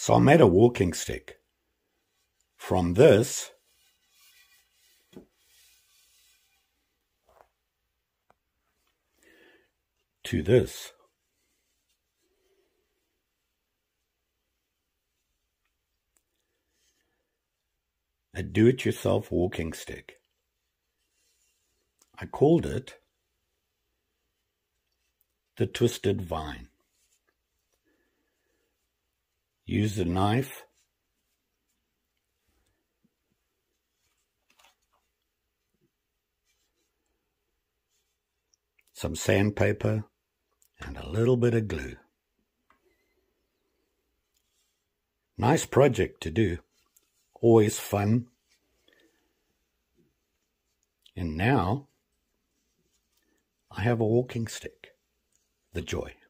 So I made a walking stick. From this to this. A do-it-yourself walking stick. I called it the Twisted Vine. Use a knife, some sandpaper, and a little bit of glue. Nice project to do. Always fun. And now I have a walking stick. The joy.